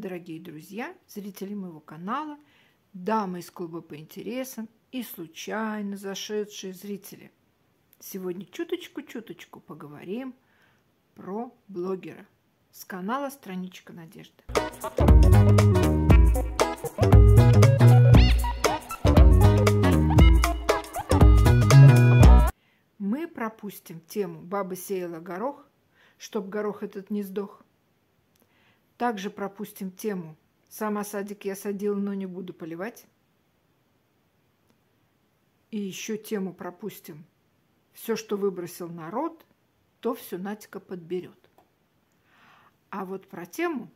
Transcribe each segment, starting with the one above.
дорогие друзья, зрители моего канала, дамы из клуба по интересам и случайно зашедшие зрители. Сегодня чуточку поговорим про блогера с канала «Страничка Надежды». Мы пропустим тему «Баба сеяла горох», чтоб горох этот не сдох. Также пропустим тему «Сама садик я садила, но не буду поливать». И еще тему пропустим «Все, что выбросил народ, то все Надька подберет». А вот про тему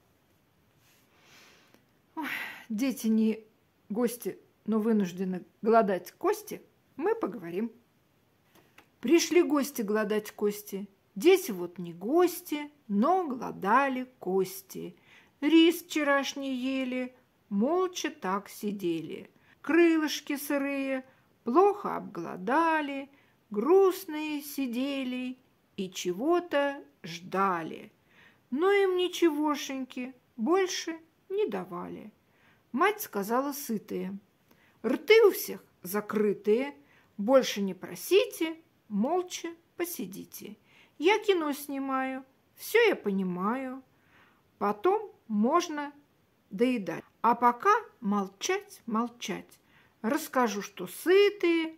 «Дети не гости, но вынуждены голодать кости» мы поговорим. Пришли гости голодать кости. Дети вот не гости, но голодали кости. Рис вчерашний ели, молча так сидели. Крылышки сырые, плохо обголодали, грустные сидели и чего-то ждали. Но им ничегошеньки больше не давали. Мать сказала сытые: рты у всех закрытые, больше не просите, молча посидите. Я кино снимаю, все я понимаю. Потом можно доедать. А пока молчать. Расскажу, что сытые,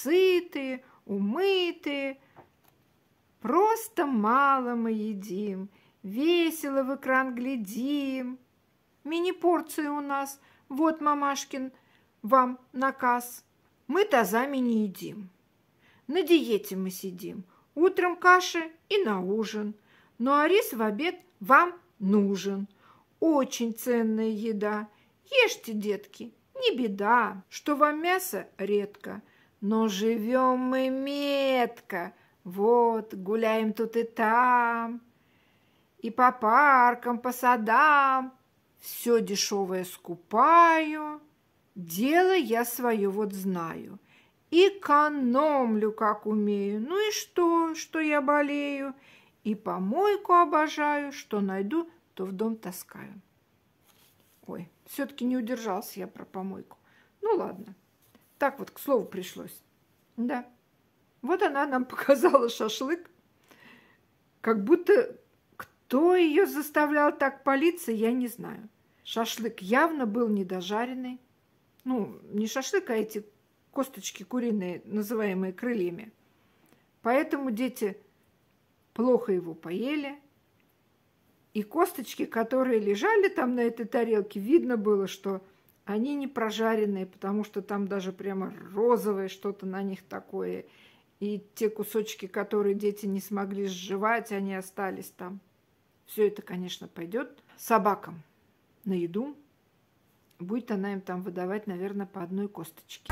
умытые. Просто мало мы едим, весело в экран глядим. Мини-порции у нас, вот, мамашкин, вам наказ. Мы тазами не едим. На диете мы сидим. Утром каша и на ужин. Ну а рис в обед вам нужен. Очень ценная еда. Ешьте, детки, не беда, что вам мясо редко. Но живем мы метко. Вот, гуляем тут и там. И по паркам, по садам. Все дешевое скупаю. Дело я свое вот знаю. Экономлю, как умею. Ну и что я болею? И помойку обожаю, что найду, то в дом таскаю. Ой, все-таки не удержался я про помойку. Ну ладно, так вот к слову пришлось. Да, вот она нам показала шашлык. Как будто кто ее заставлял так палиться, я не знаю. Шашлык явно был недожаренный. Ну, не шашлык, а эти косточки куриные, называемые крыльями. Поэтому дети плохо его поели. И косточки, которые лежали там на этой тарелке, видно было, что они не прожаренные, потому что там даже прямо розовое что-то на них такое. И те кусочки, которые дети не смогли сживать, они остались там. Все это, конечно, пойдет собакам на еду. Будет она им там выдавать, наверное, по одной косточке.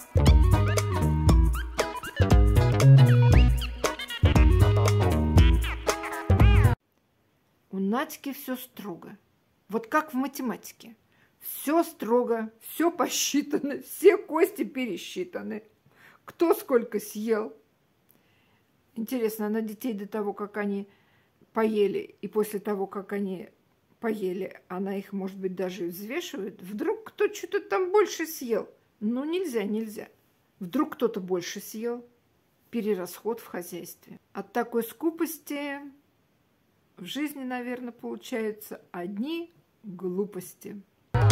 У Надьки все строго. Вот как в математике. Все строго, все посчитано, все кости пересчитаны. Кто сколько съел. Интересно, она детей до того, как они поели, и после того, как они поели, она их, может быть, даже и взвешивает. Вдруг кто что-то там больше съел. Ну, нельзя. Вдруг кто-то больше съел. Перерасход в хозяйстве. От такой скупости в жизни, наверное, получаются одни глупости.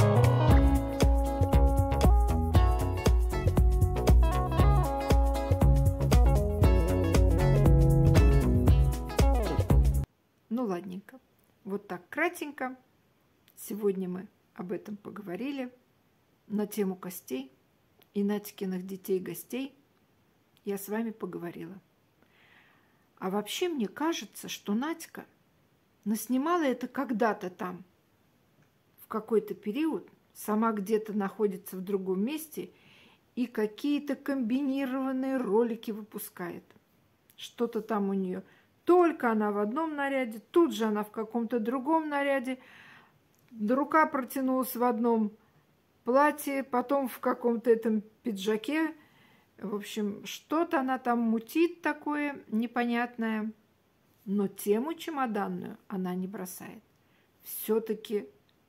Ну, ладненько. Вот так кратенько. Сегодня мы об этом поговорили. На тему костей и Надькиных детей-гостей я с вами поговорила. А вообще мне кажется, что Надька наснимала это когда-то там, в какой-то период, сама где-то находится в другом месте и какие-то комбинированные ролики выпускает. Что-то там у нее. Только она в одном наряде, тут же она в каком-то другом наряде. Рука протянулась в одном платье, потом в каком-то этом пиджаке. В общем, что-то она там мутит такое непонятное. Но тему чемоданную она не бросает. Все-таки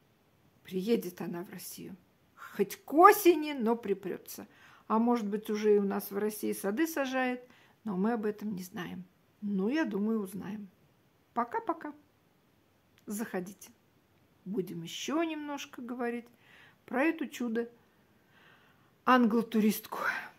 Приедет она в Россию. Хоть к осени, но припрется. А может быть, уже и у нас в России сады сажает, но мы об этом не знаем. Ну, я думаю, узнаем. Пока-пока. Заходите. Будем еще немножко говорить про эту чудо англо-туристку.